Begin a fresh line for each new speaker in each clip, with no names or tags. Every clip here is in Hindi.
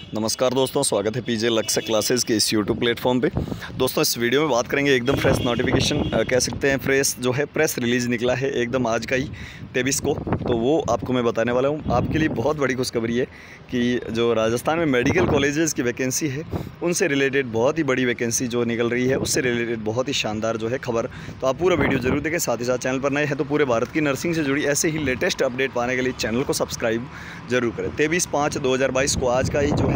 नमस्कार दोस्तों, स्वागत है पीजे लक्ष्य क्लासेस के इस यूट्यूब प्लेटफॉर्म पे। दोस्तों इस वीडियो में बात करेंगे एकदम फ्रेश नोटिफिकेशन कह सकते हैं, फ्रेश जो है प्रेस रिलीज़ निकला है एकदम आज का ही 23 को, तो वो आपको मैं बताने वाला हूँ। आपके लिए बहुत बड़ी खुशखबरी है कि जो राजस्थान में मेडिकल कॉलेजेस की वैकेंसी है उनसे रिलेटेड बहुत ही बड़ी वैकेंसी जो निकल रही है, उससे रिलेटेड बहुत ही शानदार जो है खबर। तो आप पूरा वीडियो जरूर देखें। साथ ही साथ चैनल पर नए हैं तो पूरे भारत की नर्सिंग से जुड़ी ऐसे ही लेटेस्ट अपडेट पाने के लिए चैनल को सब्सक्राइब जरूर करें। 23/5/2022 को आज का ही जो है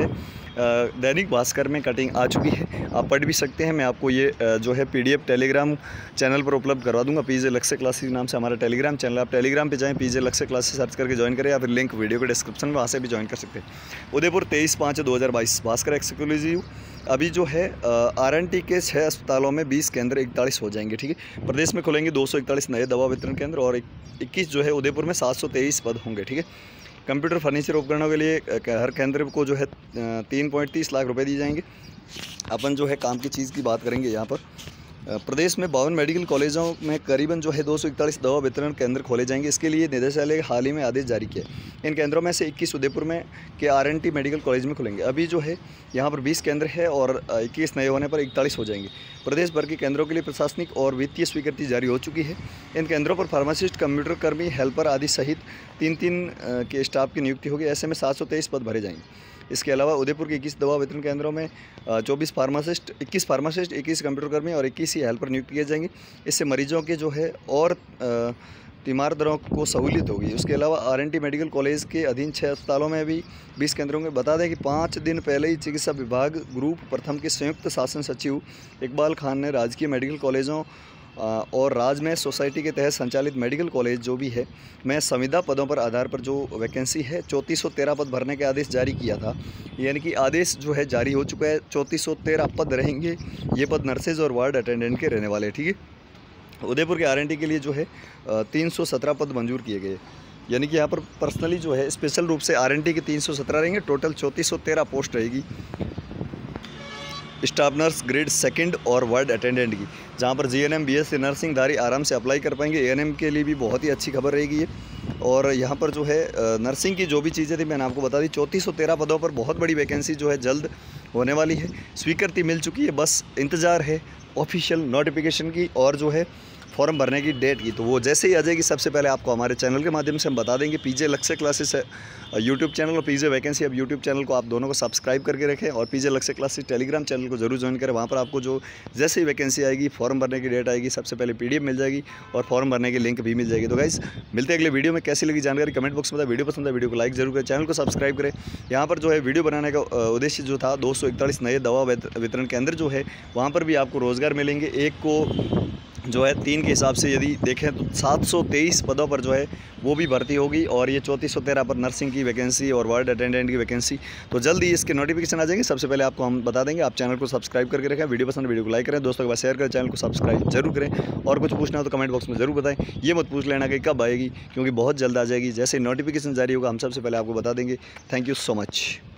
दैनिक भास्कर में कटिंग आ चुकी है, आप पढ़ भी सकते हैं। मैं आपको ये जो है PDF टेलीग्राम चैनल पर उपलब्ध करवा दूंगा। पीजे लक्ष्य क्लासेस नाम से हमारा टेलीग्राम चैनल, आप टेलीग्राम पे जाएं, पीजे लक्ष्य क्लासेस सर्च करके ज्वाइन करें, या फिर लिंक वीडियो के डिस्क्रिप्शन में वहाँ से भी ज्वाइन कर सकते हैं। उदयपुर 23/5/2022 भास्कर एक्सक्लूसिव। अभी जो है RNT के 6 अस्पतालों में 20 केंद्र 41 हो जाएंगे, ठीक है। प्रदेश में खुलेंगे 241 नए दवा वितरण केंद्र और 21 जो है उदयपुर में 723 पद होंगे, ठीक है। कंप्यूटर फर्नीचर उपकरणों के लिए हर केंद्र को जो है 3.30 लाख रुपए दिए जाएंगे। अपन जो है काम की चीज़ की बात करेंगे यहाँ पर। प्रदेश में 52 मेडिकल कॉलेजों में करीबन जो है 241 दवा वितरण केंद्र खोले जाएंगे। इसके लिए निदेशालय हाल ही में आदेश जारी किया। इन केंद्रों में से 21 उदयपुर में के RNT मेडिकल कॉलेज में खुलेंगे। अभी जो है यहाँ पर 20 केंद्र है और 21 नए होने पर 41 हो जाएंगे। प्रदेश भर के केंद्रों के लिए प्रशासनिक और वित्तीय स्वीकृति जारी हो चुकी है। इन केंद्रों पर फार्मासिस्ट, कंप्यूटर कर्मी, हेल्पर आदि सहित 3-3 के स्टाफ की नियुक्ति होगी। ऐसे में 723 पद भरे जाएंगे। इसके अलावा उदयपुर के 21 दवा वितरण केंद्रों में 21 फार्मासिस्ट, 21 कंप्यूटर कर्मी और 21 ही हेल्पर नियुक्त किए जाएंगे। इससे मरीजों के जो है और तीमारदारों को सहूलियत होगी। उसके अलावा RNT मेडिकल कॉलेज के अधीन 6 अस्पतालों में भी 20 केंद्रों में। बता दें कि 5 दिन पहले ही चिकित्सा विभाग ग्रुप प्रथम के संयुक्त शासन सचिव इकबाल खान ने राजकीय मेडिकल कॉलेजों और राज्य में सोसाइटी के तहत संचालित मेडिकल कॉलेज जो भी है में संविदा पदों पर आधार पर जो वैकेंसी है 3413 पद भरने के आदेश जारी किया था। यानी कि आदेश जो है जारी हो चुका है। 3413 पद रहेंगे। ये पद नर्सेज और वार्ड अटेंडेंट के रहने वाले हैं, ठीक है। उदयपुर के RNT के लिए जो है 317 पद मंजूर किए गए। यानी कि यहाँ पर पर्सनली जो है स्पेशल रूप से RNT के 317 रहेंगे। टोटल 3413 पोस्ट रहेगी स्टाफ नर्स ग्रेड 2 और वार्ड अटेंडेंट की, जहाँ पर GNM BSc नर्सिंग धारी आराम से अप्लाई कर पाएंगे। ANM के लिए भी बहुत ही अच्छी खबर रहेगी ये। और यहाँ पर जो है नर्सिंग की जो भी चीज़ें थी मैंने आपको बता दी। 3413 पदों पर बहुत बड़ी वैकेंसी जो है जल्द होने वाली है। स्वीकृति मिल चुकी है, बस इंतज़ार है ऑफिशियल नोटिफिकेशन की और जो है फॉर्म भरने की डेट की। तो वो जैसे ही आ जाएगी सबसे पहले आपको हमारे चैनल के माध्यम से हम बता देंगे। पीजे लक्ष्य क्लासेस है यूट्यूब चैनल और पीजे वैकेंसी अब यूट्यूब चैनल को आप दोनों को सब्सक्राइब करके रखें और पीजे लक्ष्य क्लासेस टेलीग्राम चैनल को जरूर ज्वाइन करें। वहाँ पर आपको जो जैसे ही वैकेंसी आएगी, फॉर्म भरने की डेट आएगी, सबसे पहले PDF मिल जाएगी और फॉर्म भरने की लिंक भी मिल जाएगी। तो गाइस मिलते हैं अगले वीडियो में। कैसी लगी जानकारी कमेंट बॉक्स में बताएं। वीडियो पसंद है वीडियो को लाइक जरूर करें, चैनल को सब्सक्राइब करें। यहाँ पर जो है वीडियो बनाने का उद्देश्य जो था 241 नए दवा वितरण केंद्र जो है वहाँ पर भी आपको रोज़गार मिलेंगे। एक को जो है 3 के हिसाब से यदि देखें तो 723 पदों पर जो है वो भी भर्ती होगी और ये 3413 पर नर्सिंग की वैकेंसी और वार्ड अटेंडेंट की वैकेंसी। तो जल्दी इसके नोटिफिकेशन आ जाएंगे, सबसे पहले आपको हम बता देंगे। आप चैनल को सब्सक्राइब करके रखें। वीडियो पसंद वीडियो को लाइक करें, दोस्तों के पास शेयर करें, चैनल को सब्सक्राइब जरूर करें। और कुछ पूछना हो तो कमेंट बॉक्स में ज़रूर बताएं। ये मत पूछ लेना कि कब आएगी, क्योंकि बहुत जल्द आ जाएगी। जैसे नोटिफिकेशन जारी होगा हम सबसे पहले आपको बता देंगे। Thank you so much.